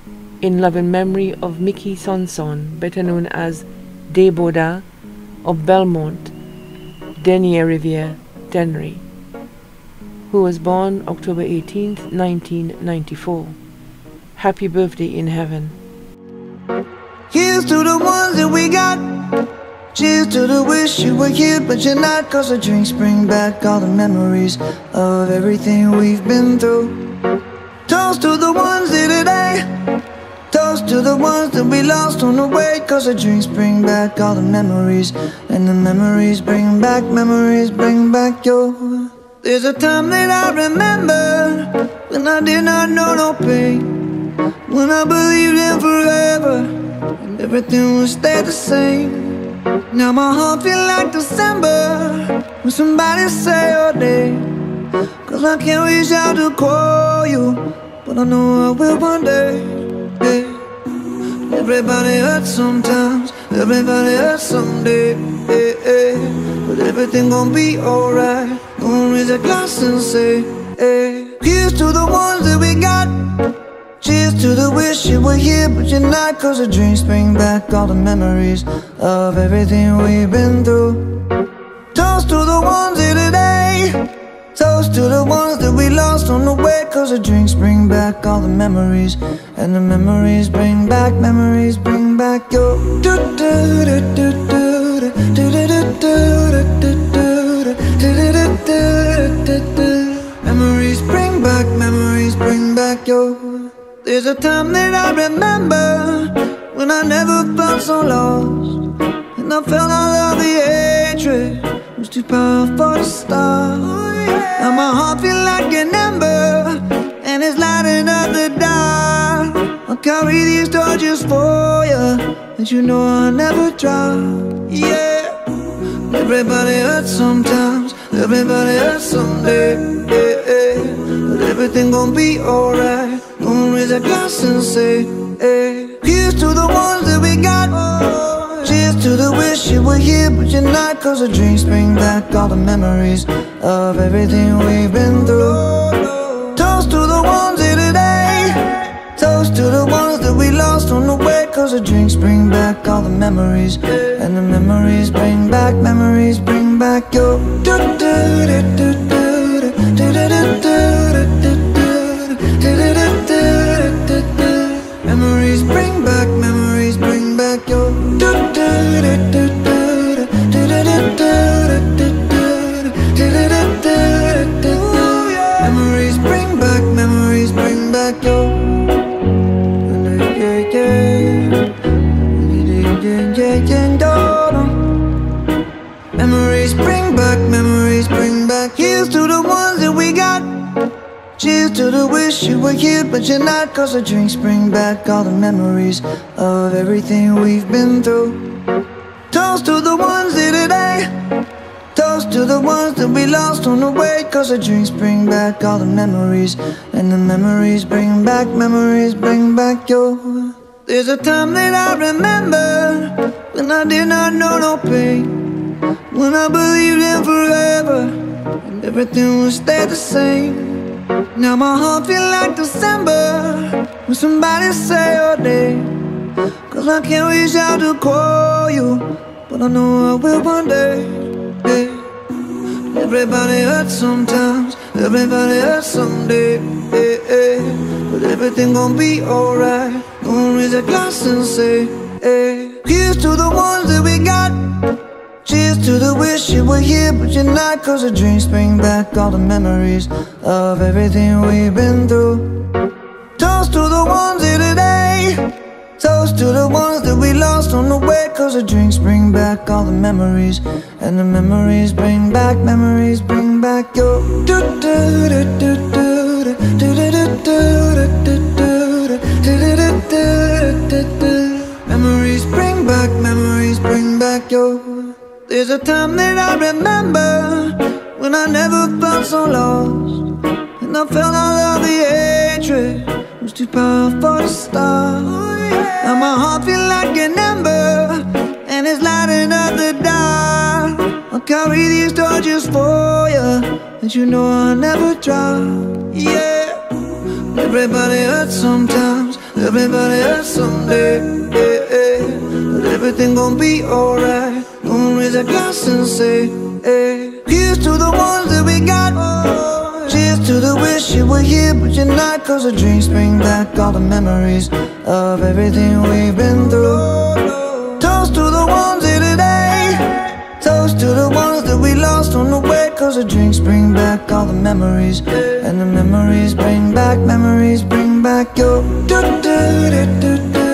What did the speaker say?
in loving memory of Mickey Sonson, better known as Deboda of Belmont, Denier Riviere, Dennery, who was born October 18th, 1994. Happy birthday in heaven. Here's to the ones that we got. Cheers to the wish you were here but you're not, 'cause the drinks bring back all the memories of everything we've been through. Toast to the ones here today. Toast to the ones that we lost on the way, 'cause the drinks bring back all the memories, and the memories bring back your. There's a time that I remember when I did not know no pain, when I believed in forever and everything would stay the same. Now my heart feel like December when somebody say your name, 'cause I can't reach out to call you, but I know I will one day. Hey. Everybody hurts sometimes, everybody hurts someday. Hey, hey. But everything gon' be alright. Gonna raise a glass and say, hey. Here's to the ones that we got. Cheers to the wish you were here but you're not, 'cause the drinks bring back all the memories of everything we've been through. Toast to the ones here today. Toast to the ones that we lost on the way, 'cause the drinks bring back all the memories, and the memories bring back your. Memories bring back your. There's a time that I remember when I never felt so lost, and I felt all of the hatred was too powerful to stop. Now my heart feel like an ember, and it's lighting up the dark. I'll carry these torches for you, and you know I'll never drop. Yeah. Everybody hurts sometimes, everybody hurts someday. Yeah, yeah. But everything gon' be alright. Gonna raise a glass and say, hey. Here's to the ones that we got. Cheers to the wish you were here but you're not, 'cause the drinks bring back all the memories of everything we've been through. Toast to the ones here today. Toast to the ones that we lost on the way, 'cause the drinks bring back all the memories, and the memories bring back your. Memories bring back your. Memories bring back your. Memories bring back. Here's to the ones that we got. Cheers to the wish you were here but you're not, 'cause the drinks bring back all the memories of everything we've been through. Toast to the ones here today. Toast to the ones that we lost on the way, 'cause the drinks bring back all the memories, and the memories bring back your. There's a time that I remember when I did not know no pain, when I believed in forever and everything would stay the same. Now my heart feel like December when somebody say your name, 'cause I can't reach out to call you, but I know I will one day. Yeah. Everybody hurts sometimes, everybody hurts someday. Yeah, yeah. But everything gon' be alright. Gonna raise a glass and say, hey. Here's to the ones that we got. Cheers to the wish you were here but you're not, 'cause the drinks bring back all the memories of everything we've been through. Toast to the ones here today. Toast to the ones that we lost on the way, 'cause the drinks bring back all the memories, and the memories bring back your. Memories bring back your. There's a time that I remember when I never felt so lost, and I felt all of the hatred was too powerful to stop. Now my heart feel like an ember, and it's lighting up the dark. I'll carry these torches for you, and you know I'll never drop. Yeah. Everybody hurts sometimes, everybody hurts someday, but everything gon' be alright. Gonna raise a glass and say, here's to the ones that we got. Cheers to the wish you were here but you're not, 'cause the drinks bring back all the memories of everything we've been through. Toast to the ones here today, toast to the ones that we lost on the way, 'cause the drinks bring back all the memories, and the memories bring back your do do do do do.